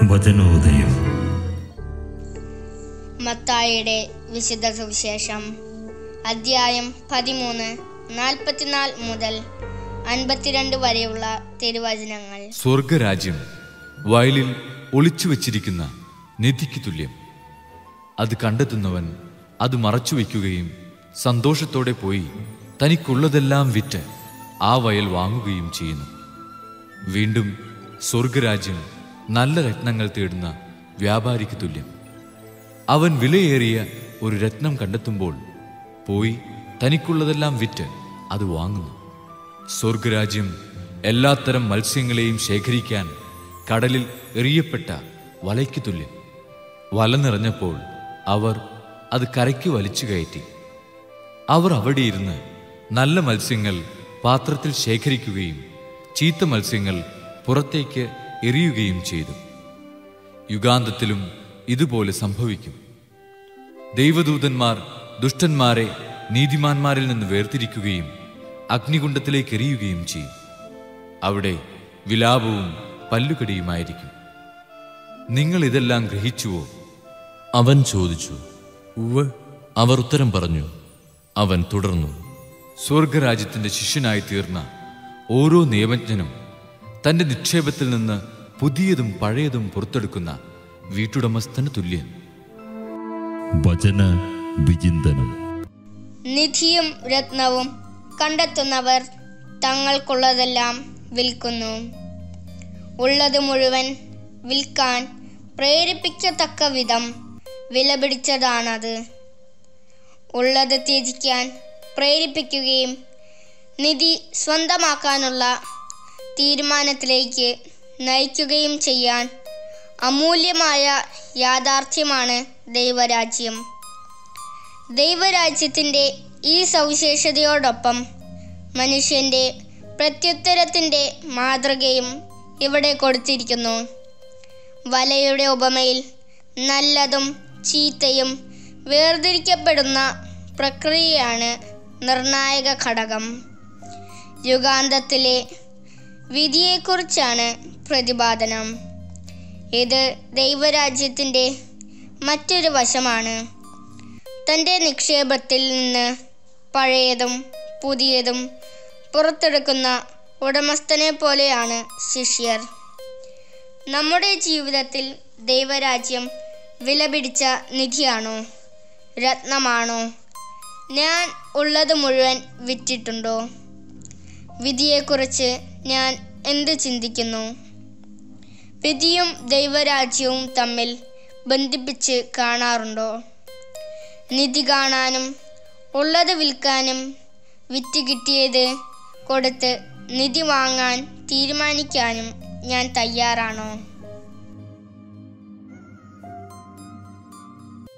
വചനോദയം. മത്തായിയുടെ വിശുദ്ധ സുവിശേഷം അധ്യായം 13, 44 മുതൽ 52 വരെയുള്ള തിരുവചനങ്ങൾ. സ്വർഗരാജ്യം വയലിൽ ഒളിച്ചു വച്ചിരിക്കുന്ന നിധിക്ക് തുല്യം. അത് കണ്ടെത്തുന്നവൻ അത് മറച്ചു വയ്ക്കുകയും സന്തോഷത്തോടെ പോയി തനിക്കുള്ളതെല്ലാം വിറ്റ് ആ വയൽ വാങ്ങുകയും ചെയ്യുന്നു. വീണ്ടും സ്വർഗരാജ്യം നല്ല രത്നങ്ങൾ തേടുന്ന വ്യാപാരിക്ക് തുല്യം. അവൻ വിലയേറിയ ഒരു രത്നം കണ്ടെത്തുമ്പോൾ പോയി തനിക്കുള്ളതെല്ലാം വിറ്റ് അത് വാങ്ങുന്നു. സ്വർഗരാജ്യം എല്ലാത്തരം മത്സ്യങ്ങളെയും ശേഖരിക്കാൻ കടലിൽ എറിയപ്പെട്ട വലയ്ക്ക് തുല്യം. വല നിറഞ്ഞപ്പോൾ അവർ അത് കരയ്ക്ക് വലിച്ചു കയറ്റി. അവർ അവിടെ ഇരുന്ന് നല്ല മത്സ്യങ്ങൾ പാത്രത്തിൽ ശേഖരിക്കുകയും ചീത്ത മത്സ്യങ്ങൾ പുറത്തേക്ക് എറിയുകയും ചെയ്തു. യുഗാന്തത്തിലും ഇതുപോലെ സംഭവിക്കും. ദൈവദൂതന്മാർ ദുഷ്ടന്മാരെ നീതിമാന്മാരിൽ നിന്ന് വേർതിരിക്കുകയും അഗ്നികുണ്ഡത്തിലേക്ക് എറിയുകയും ചെയ്യും. അവിടെ വിലാപവും പല്ലുകടിയുമായിരിക്കും. നിങ്ങൾ ഇതെല്ലാം ഗ്രഹിച്ചുവോ? അവൻ ചോദിച്ചു. ഉവ്വ്. അവർ ഉത്തരം പറഞ്ഞു. അവൻ തുടർന്നു. സ്വർഗരാജ്യത്തിന്റെ ശിഷ്യനായി തീർന്ന ഓരോ നിയമജ്ഞനും തന്റെ നിക്ഷേപത്തിൽ നിന്ന് പുതിയതും പഴയതും പുറത്തെടുക്കുന്ന വീട്ടുടമസ്ഥന് തുല്യൻ. വചന വിചിന്തനം. നിധിയും രത്നവും കണ്ടെത്തുന്നവർ തങ്ങൾക്കുള്ളതെല്ലാം വിൽക്കുന്നു. ഉള്ളത് മുഴുവൻ വിൽക്കാൻ പ്രേരിപ്പിക്കത്തക്ക വിധം വിലപിടിച്ചതാണത്. ഉള്ളത് ത്യജിക്കാൻ പ്രേരിപ്പിക്കുകയും നിധി സ്വന്തമാക്കാനുള്ള തീരുമാനത്തിലേക്ക് നയിക്കുകയും ചെയ്യാൻ അമൂല്യമായ യാഥാർത്ഥ്യമാണ് ദൈവരാജ്യം. ദൈവരാജ്യത്തിൻ്റെ ഈ സവിശേഷതയോടൊപ്പം മനുഷ്യൻ്റെ പ്രത്യുത്തരത്തിൻ്റെ മാതൃകയും ഇവിടെ കൊടുത്തിരിക്കുന്നു. വലയുടെ ഉപമയിൽ നല്ലതും ചീത്തയും വേർതിരിക്കപ്പെടുന്ന പ്രക്രിയയാണ് നിർണായക ഘടകം. യുഗാന്തത്തിലെ വിധിയെക്കുറിച്ചാണ് പ്രതിപാദനം. ഇത് ദൈവരാജ്യത്തിൻ്റെ മറ്റൊരു വശമാണ്. തൻ്റെ നിക്ഷേപത്തിൽ നിന്ന് പഴയതും പുതിയതും പുറത്തെടുക്കുന്ന ഉടമസ്ഥനെ പോലെയാണ് ശിഷ്യർ. നമ്മുടെ ജീവിതത്തിൽ ദൈവരാജ്യം വിലപിടിച്ച നിധിയാണോ? രത്നമാണോ? ഞാൻ ഉള്ളത് മുഴുവൻ വിറ്റിട്ടുണ്ടോ? വിധിയെക്കുറിച്ച് ഞാൻ എന്ത് ചിന്തിക്കുന്നു? വിധിയും ദൈവരാജ്യവും തമ്മിൽ ബന്ധിപ്പിച്ച് കാണാറുണ്ടോ? നിധി കാണാനും ഉള്ളത് വിൽക്കാനും വിറ്റ് കിട്ടിയത് കൊടുത്ത് നിധി വാങ്ങാൻ തീരുമാനിക്കാനും ഞാൻ തയ്യാറാണോ?